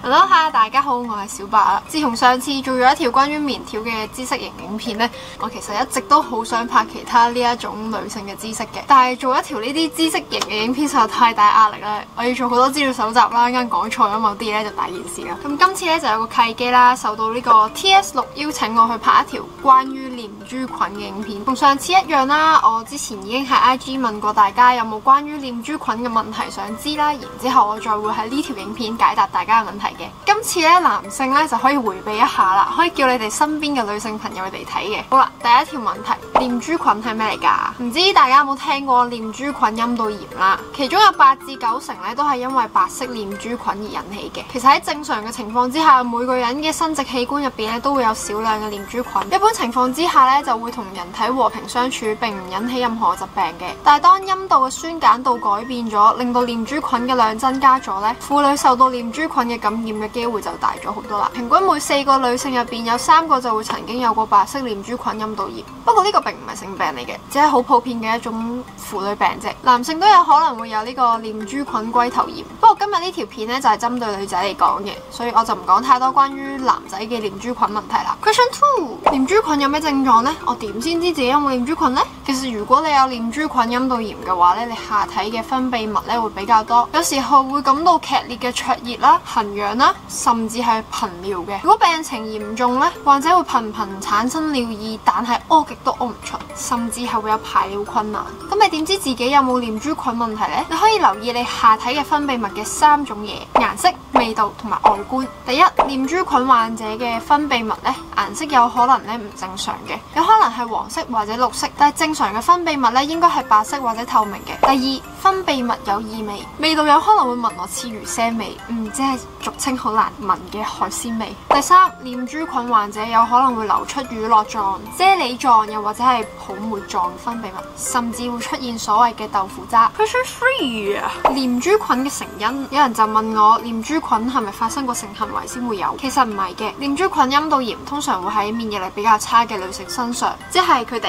Hello， 大家好，我係小白啊。自從上次做咗一條關於棉條嘅知識型影片呢，我其實一直都好想拍其他呢一種女性嘅知識嘅，但係做一條呢啲知識型嘅影片實在太大壓力啦，我要做好多資料搜集啦，啱講錯咗某啲咧就大件事啦。咁今次咧就有個契機啦，受到呢個 TS6 邀請我去拍一條關於念珠菌嘅影片，同上次一樣啦。我之前已經喺 IG 問過大家有冇關於念珠菌嘅問題想知啦，然之後我再會喺呢條影片解答大家嘅問題嘅。今次咧男性咧就可以迴避一下啦，可以叫你哋身邊嘅女性朋友嚟睇嘅。好啦，第一條問題，念珠菌係咩嚟㗎？唔知大家有冇聽過念珠菌陰道炎啦？其中有8至9成咧都係因為白色念珠菌而引起嘅。其實喺正常嘅情況之下，每個人嘅生殖器官入邊咧都會有少量嘅念珠菌。一般情況之下咧就會同人體和平相處，並唔引起任何疾病嘅。但係當陰道嘅酸鹼度改變咗，令到念珠菌嘅量增加咗咧，婦女受到念珠菌嘅感染嘅機會就大咗好多啦。平均每4個女性入邊有3個就會曾經有過白色念珠菌陰道炎。不過呢個並唔係性病嚟嘅，只係好普遍嘅一種婦女病啫。男性都有可能會有呢個念珠菌龜頭炎。不過今日呢條片呢，就係針對女仔嚟講嘅，所以我就唔講太多關於男仔嘅念珠菌問題啦。Question 2，念珠菌有咩症狀呢？我點先知自己有冇念珠菌呢？其實如果你有念珠菌陰道炎嘅話咧，你下體嘅分泌物咧會比較多，有時候會感到劇烈嘅灼熱啦、痕癢啦，甚至係頻尿嘅。如果病情嚴重咧，患者會頻頻產生尿意，但係屙極都屙唔出，甚至係會有排尿困難。咁你點知自己有冇念珠菌問題呢？你可以留意你下體嘅分泌物嘅3種嘢：顏色、味道同埋外觀。第一，念珠菌患者嘅分泌物咧，顏色有可能咧唔正常嘅，有可能係黃色或者綠色，但係正常嘅分泌物咧應該係白色或者透明嘅。第二，分泌物有異味，味道有可能會聞落似魚腥味，即係俗稱好難聞嘅海鮮味。第三，念珠菌患者有可能會流出乳酪狀、啫喱狀又或者係泡沫狀分泌物，甚至會出現所謂嘅豆腐渣。Question 3，念珠菌嘅成因，有人就問我念珠菌係咪發生過性行為先會有？其實唔係嘅，念珠菌陰道炎通常會喺免疫力比較差嘅女性身上，即係佢哋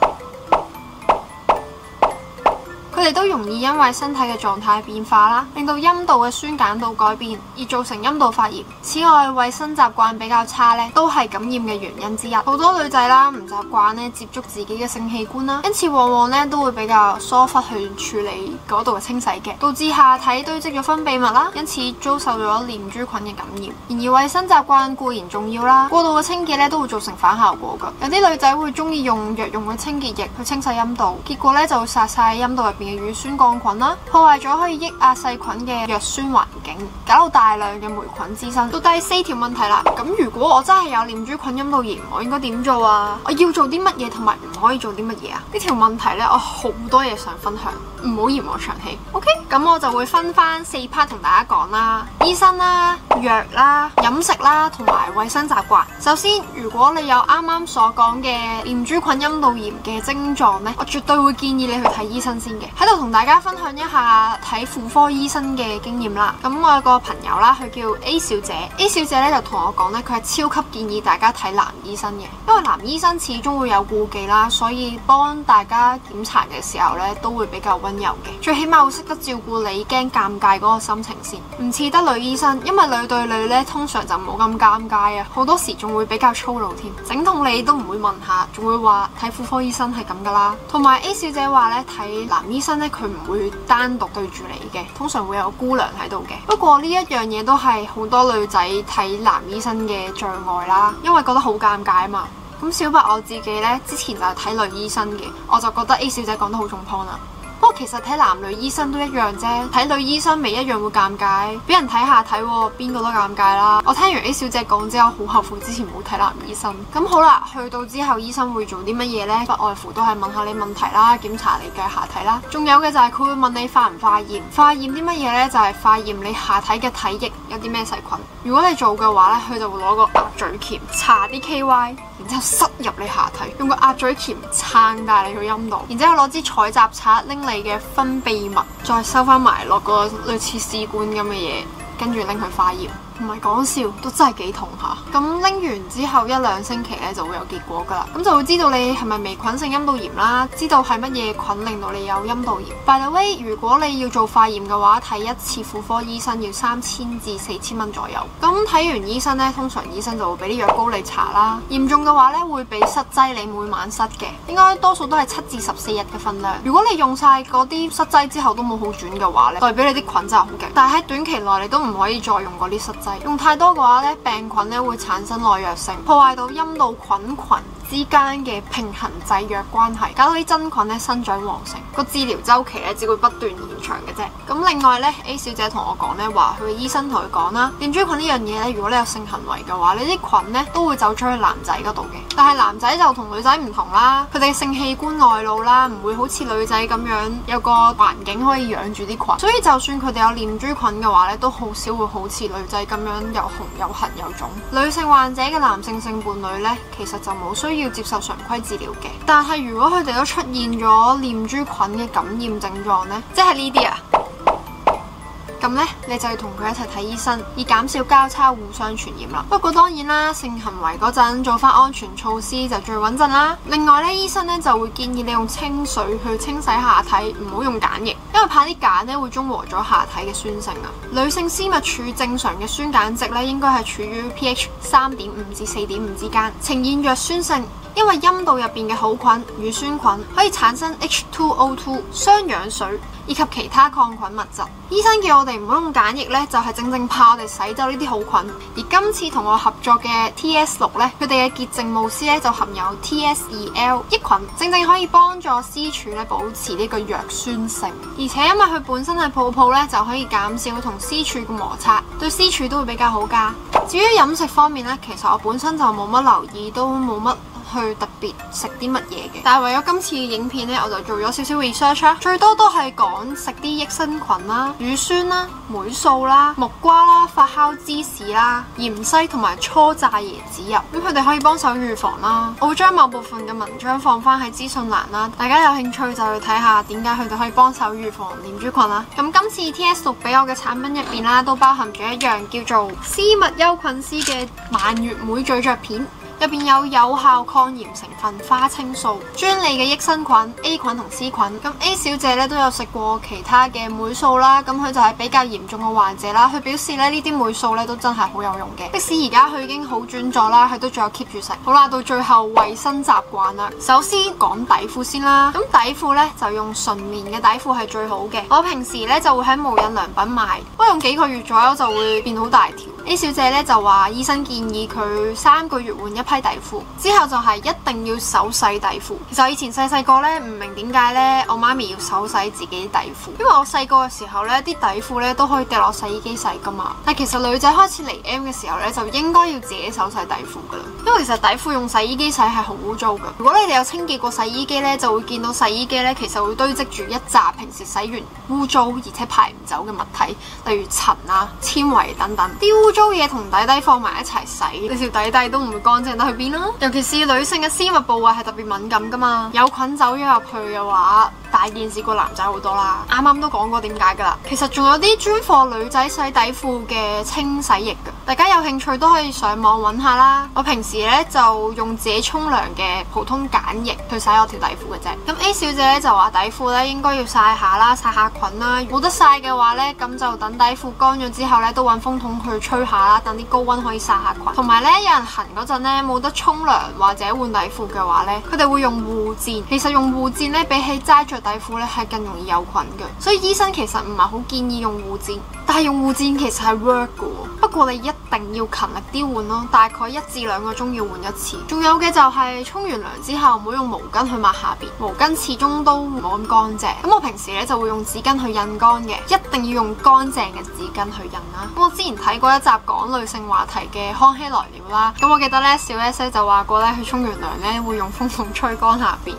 都容易因為身體嘅狀態變化啦，令到陰道嘅酸鹼度改變，而造成陰道發炎。此外，衛生習慣比較差咧，都係感染嘅原因之一。好多女仔啦，唔習慣咧接觸自己嘅性器官啦，因此往往咧都會比較疏忽去處理嗰度嘅清洗嘅，導致下體堆積咗分泌物啦，因此遭受咗念珠菌嘅感染。然而，衛生習慣固然重要啦，過度嘅清潔咧都會造成反效果噶。有啲女仔會中意用藥用嘅清潔液去清洗陰道，結果咧就會殺晒陰道入邊嘅乳酸桿菌啦，破壞咗可以抑壓細菌嘅弱酸環境，搞到大量嘅霉菌滋生。到第4條問題啦，咁如果我真係有念珠菌陰道炎，我應該點做啊？我要做啲乜嘢同埋唔可以做啲乜嘢啊？呢條問題咧，我好多嘢想分享，唔好嫌我長氣。OK， 咁我就會分翻4 part 同大家講啦，醫生啦、藥啦、飲食啦同埋衛生習慣。首先，如果你有啱啱所講嘅念珠菌陰道炎嘅症狀咧，我絕對會建議你去睇醫生先嘅。喺度同大家分享一下睇婦科醫生嘅經驗啦。咁我有個朋友啦，佢叫 A 小姐。A 小姐咧就同我講咧，佢係超級建議大家睇男醫生嘅，因為男醫生始終會有顧忌啦，所以幫大家檢查嘅時候咧都會比較溫柔嘅，最起碼會識得照顧你驚尷尬嗰個心情先。唔似得女醫生，因為女對女咧通常就冇咁尷尬啊，好多時仲會比較粗魯添，整痛你都唔會問下，仲會話睇婦科醫生係咁噶啦。同埋 A 小姐話咧，睇男醫生咧佢唔會單獨對住你嘅，通常會有姑娘喺度嘅。不過呢一樣嘢都係好多女仔睇男醫生嘅障礙啦，因為覺得好尷尬啊嘛。咁小白我自己咧之前就係睇女醫生嘅，我就覺得 A 小姐講得好中 point 啦。不過其實睇男女醫生都一樣啫，睇女醫生咪一樣會尷尬，俾人睇下睇喎，邊個都尷尬啦。我聽完 A 小姐講之後，好後悔之前冇睇男醫生。咁好啦，去到之後醫生會做啲乜嘢呢？不外乎都係問下你問題啦，檢查你嘅下體啦，仲有嘅就係佢會問你化唔化驗，化驗啲乜嘢呢？就係化驗你下體嘅體液有啲咩細菌。如果你做嘅話呢，佢就會攞個鴨嘴鉗搽啲 KY，然之後塞入你下體，用個鴨嘴鉗撐大你個陰道，然之後攞支採集刷拎你嘅分泌物，再收翻埋落個類似試管咁嘅嘢，跟住拎去化驗。 唔係講笑，都真係幾痛下。咁拎完之後1-2星期咧就會有結果噶啦，咁就會知道你係咪微菌性陰道炎啦，知道係乜嘢菌令到你有陰道炎。By the way， 如果你要做化驗嘅話，睇一次婦科醫生要3000至4000蚊左右。咁睇完醫生咧，通常醫生就會俾啲藥膏你搽啦。嚴重嘅話咧，會俾塞劑你每晚塞嘅，應該多數都係7至14日嘅分量。如果你用晒嗰啲塞劑之後都冇好轉嘅話咧，代表你啲菌真係好勁。但係喺短期內你都唔可以再用嗰啲塞劑，用太多嘅話咧，病菌咧會產生耐藥性，破壞到陰道菌之間嘅平衡制約關係，搞到啲真菌咧生長旺盛，個治療周期咧只會不斷延長嘅啫。咁另外咧 A 小姐同我講咧話，佢嘅醫生同佢講啦，念珠菌呢樣嘢咧，如果你有性行為嘅話，你啲菌咧都會走出去男仔嗰度嘅。但係男仔就同女仔唔同啦，佢哋嘅性器官外露啦，唔會好似女仔咁樣有個環境可以養住啲菌，所以就算佢哋有念珠菌嘅話咧，都好少會好似女仔咁樣又紅又痕又腫。女性患者嘅男性性伴侶咧，其實就冇需要接受常規治療嘅，但係如果佢哋都出現咗念珠菌嘅感染症狀呢，即係呢啲啊，咁呢，你就要同佢一齊睇醫生，以減少交叉互相傳染啦。不過當然啦，性行為嗰陣做翻安全措施就最穩陣啦。另外呢，醫生呢就會建議你用清水去清洗下體，唔好用鹼液，因為怕啲鹼呢會中和咗下體嘅酸性啊。女性私密處正常嘅酸鹼值呢應該係處於 pH 3.5至4.5之間，呈現弱酸性。因為陰道入邊嘅好菌、乳酸菌可以產生 H2O2 雙氧水以及其他抗菌物質。醫生叫我哋唔好用鹼液呢，就係正正怕我哋洗走呢啲好菌。而今次同我合作嘅 TS6 呢，佢哋嘅潔淨慕斯呢就含有 TS2L 益菌，正正可以幫助私處呢保持呢個弱酸性。而且因為佢本身係泡泡呢，就可以減少同私處嘅摩擦，對私處都會比較好㗎。至於飲食方面呢，其實我本身就冇乜留意，都冇乜去特別食啲乜嘢嘅，但係為咗今次嘅影片呢，我就做咗少少 research 啦，最多都係講食啲益生菌啦、乳酸啦、莓素啦、木瓜啦、發酵芝士啦、芫茜同埋初榨椰子油，咁佢哋可以幫手預防啦。我會將某部分嘅文章放翻喺資訊欄啦，大家有興趣就去睇下點解佢哋可以幫手預防念珠菌啦。咁今次 TS6 俾我嘅產品入邊啦，都包含咗一樣叫做絲襪優菌絲嘅蔓越莓咀嚼片。入邊有效抗炎成分花青素，專利嘅益生菌 A 菌同 C 菌。咁 A 小姐咧都有食過其他嘅莓素啦，咁佢就係比較嚴重嘅患者啦。佢表示咧呢啲莓素咧都真係好有用嘅，即使而家佢已經好轉咗啦，佢都仲有 keep 住食。好啦，到最後衛生習慣啦。首先講底褲先啦，咁底褲咧就用純棉嘅底褲係最好嘅。我平時咧就會喺無印良品買，不過用幾個月左右就會變好大條。A 小姐咧就話醫生建議佢3個月換一批底褲，之後就係一定要手洗底褲。其實我以前細個咧唔明點解咧我媽咪要手洗自己啲底褲，因為我細個嘅時候咧啲底褲咧都可以掉落洗衣機洗噶嘛。但其實女仔開始嚟 M 嘅時候咧就應該要自己手洗底褲噶啦，因為其實底褲用洗衣機洗係好污糟噶。如果你哋有清潔過洗衣機咧，就會見到洗衣機咧其實會堆積住一紮平時洗完污糟而且排唔走嘅物體，例如塵啊、纖維等等。啲污糟嘢同底底放埋一齊洗，你條底底都唔會乾淨得去邊啦。尤其是女性嘅私密部位係特別敏感噶嘛，有菌走咗入去嘅話，大件事過男仔好多啦。啱啱都講過點解噶啦。其實仲有啲專貨女仔洗底褲嘅清洗液噶，大家有興趣都可以上網揾下啦。我平時咧就用自己沖涼嘅普通鹼液去洗我條底褲嘅啫。咁 A 小姐咧就話底褲咧應該要曬下啦，曬下菌啦。冇得曬嘅話咧，咁就等底褲乾咗之後咧，都揾風筒去吹下啦，等啲高溫可以曬下菌。同埋咧，有人痕嗰陣咧冇得沖涼或者換底褲嘅話咧，佢哋會用護墊。其實用護墊咧比起齋着底褲咧係更容易有菌嘅，所以醫生其實唔係好建議用護墊。但係用護墊其實係 work 嘅，不過你一定要勤力啲換咯，大概1至2個鐘要換一次。仲有嘅就係沖完涼之後唔好用毛巾去抹下邊，毛巾始終都冇咁乾淨。咁我平時咧就會用紙巾去印乾嘅，一定要用乾淨嘅紙巾去印啦。咁我之前睇過一集講女性話題嘅康熙來了啦，咁我記得咧小 S 就話過咧，佢沖完涼咧會用風筒吹乾下邊嘅。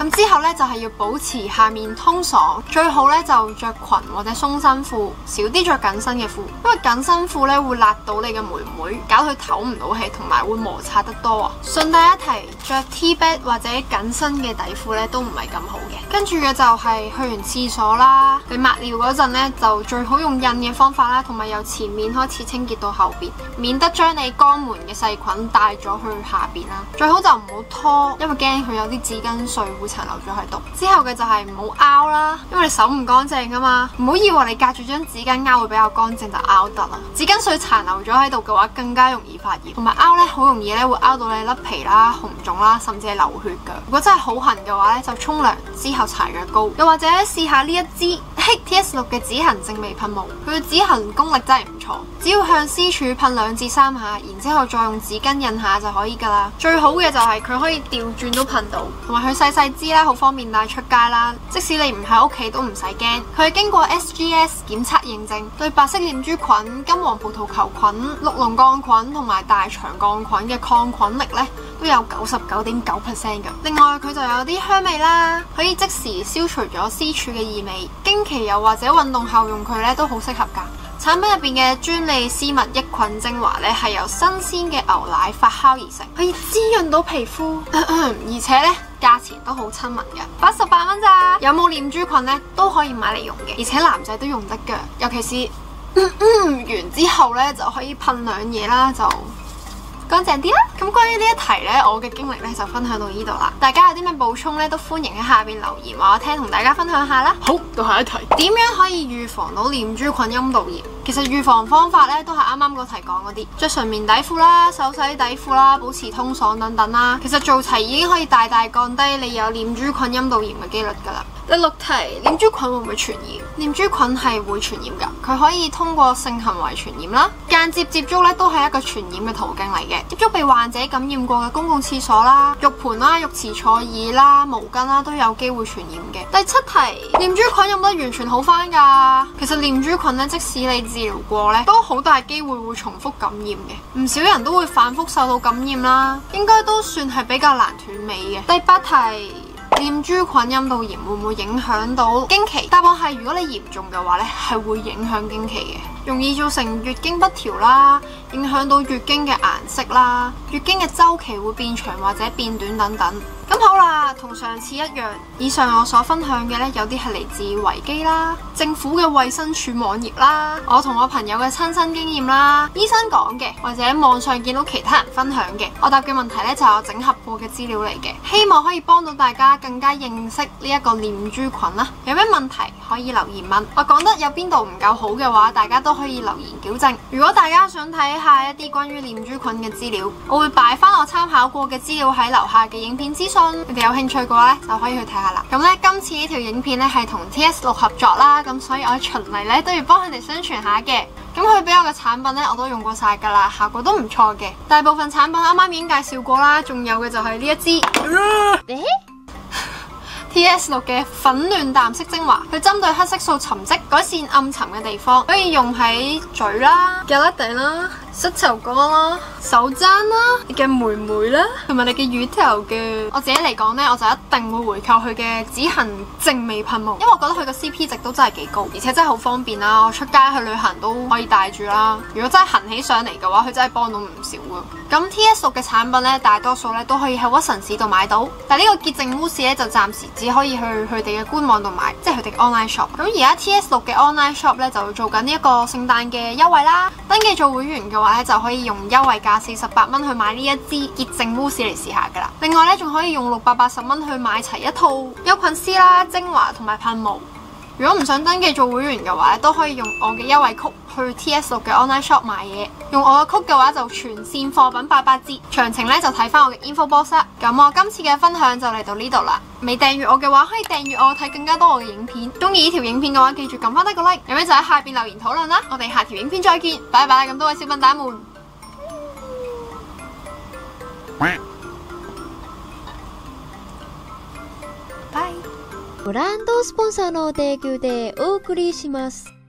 咁之後呢，就係要保持下面通爽，最好呢，就着裙或者鬆身褲，少啲着緊身嘅褲，因為緊身褲呢會辣到你嘅妹妹，搞佢唞唔到氣，同埋會摩擦得多啊。順帶一提，着 T-back 或者緊身嘅底褲呢都唔係咁好嘅。跟住嘅就係去完廁所啦，你抹尿嗰陣呢，就最好用印嘅方法啦，同埋由前面開始清潔到後邊，免得將你肛門嘅細菌帶咗去下邊啦。最好就唔好拖，因為驚佢有啲紙巾碎會殘留咗喺度。之後嘅就係唔好拗啦，因為你手唔乾淨噶嘛，唔好以為你隔住張紙巾拗會比較乾淨就拗得啦。紙巾碎殘留咗喺度嘅話，更加容易發炎，同埋拗呢好容易咧會拗到你甩皮啦、紅腫啦，甚至係流血噶。如果真係好痕嘅話咧，就沖涼之後搽藥膏，又或者試下呢一支 TS6 嘅止痕正味噴霧，佢嘅止痕功力真係唔錯，只要向私處噴2至3下，然之後再用紙巾印下就可以噶啦。最好嘅就係佢可以調轉都噴到，同埋佢細支啦，好方便帶出街啦。即使你唔喺屋企都唔使驚，佢係經過 SGS 檢測認證，對白色念珠菌、金黃葡萄球菌、綠龍桿菌同埋大腸桿菌嘅抗菌力呢都有99.9% 嘅。另外佢就有啲香味啦，可以即時消除咗私處嘅異味。經期又或者運動後用佢呢都好適合噶。產品入邊嘅專利絲襪抑菌精華呢係由新鮮嘅牛奶發酵而成，可以滋潤到皮膚，而且呢價錢都好親民嘅，88蚊咋。有冇念珠菌呢都可以買嚟用嘅，而且男仔都用得嘅，尤其是完之後呢就可以噴兩嘢啦，就乾淨啲啦。咁關於呢一題呢，我嘅經歷呢就分享到呢度啦。大家有啲咩補充呢，都歡迎喺下邊留言話我聽，同大家分享下啦。好，到下一題，點樣可以預防到念珠菌陰道炎？其實預防方法呢，都係啱啱嗰題講嗰啲，着純棉底褲啦、手洗底褲啦、保持通爽等等啦。其實做齊已經可以大大降低你有念珠菌陰道炎嘅機率噶啦。第6題，念珠菌會唔會傳染？念珠菌係會傳染噶，佢可以通過性行為傳染啦，間接接觸咧都係一個傳染嘅途徑嚟嘅。接觸被患者感染過嘅公共廁所啦、浴盆啦、浴池座椅啦、毛巾啦都有機會傳染嘅。第7題，念珠菌有冇得完全好翻噶？其實念珠菌咧，即使你治療過咧，都好大機會會重複感染嘅。唔少人都會反覆受到感染啦，應該都算係比較難斷尾嘅。第8題，念珠菌陰道炎會唔會影響到經期？答案係如果你嚴重嘅話咧，係會影響經期嘅，容易造成月經不調啦，影響到月經嘅顏色啦，月經嘅周期會變長或者變短等等。咁好啦，同上次一樣，以上我所分享嘅呢，有啲係嚟自維基啦、政府嘅衛生署網頁啦、我同我朋友嘅親身經驗啦、醫生講嘅，或者網上見到其他人分享嘅。我答嘅問題呢，就係我整合過嘅資料嚟嘅，希望可以幫到大家更加認識呢一個念珠菌啦。有咩問題可以留言問，我講得有邊度唔夠好嘅話，大家都可以留言矯正。如果大家想睇下一啲關於念珠菌嘅資料，我會擺翻我參考過嘅資料喺樓下嘅影片資訊。你哋有興趣嘅話咧，就可以去睇下啦。咁咧，今次呢條影片咧係同 TS6 合作啦，咁所以我循例咧都要幫佢哋宣傳下嘅。咁佢俾我嘅產品咧，我都用過晒噶啦，效果都唔錯嘅。大部分產品啱啱已經介紹過啦，仲有嘅就係呢一支TS6 嘅粉嫩淡色精華，佢針對黑色素沉積，改善暗沉嘅地方，可以用喺嘴啦、胳肋底啦、膝頭哥啦、手踭啦、你嘅妹妹啦，同埋你嘅乳頭嘅。我自己嚟講呢，我就一定會回購佢嘅止痕正味噴霧，因為我覺得佢個 CP 值都真係幾高，而且真係好方便啦。我出街去旅行都可以帶住啦。如果真係痕起上嚟嘅話，佢真係幫到唔少噶。咁 TS6 嘅產品呢，大多數呢都可以喺屈臣氏度買到，但係呢個潔淨慕斯呢，就暫時只可以去佢哋嘅官網度買，即係佢哋嘅 online shop。咁而家 TS6 嘅 online shop 呢，就做緊呢一個聖誕嘅優惠啦，登記做會員嘅話呢，就可以用優惠價48蚊去買呢一支潔淨慕斯嚟試下噶啦。另外呢，仲可以用680蚊去買齊一套優菌絲啦、精華同埋噴霧。如果唔想登記做會員嘅話咧，都可以用我嘅優惠曲去 TS6 嘅 online shop 買嘢。用我嘅曲嘅話就全線貨品88折。詳情咧就睇翻我嘅 info box 啦。咁我今次嘅分享就嚟到呢度啦。未訂閱我嘅話可以訂閱我睇更加多我嘅影片。中意呢條影片嘅話記住撳翻低個 like。有咩就喺下邊留言討論啦。我哋下條影片再見，拜拜！咁多位小笨蛋們。 ブランドスポンサーの提供でお送りします。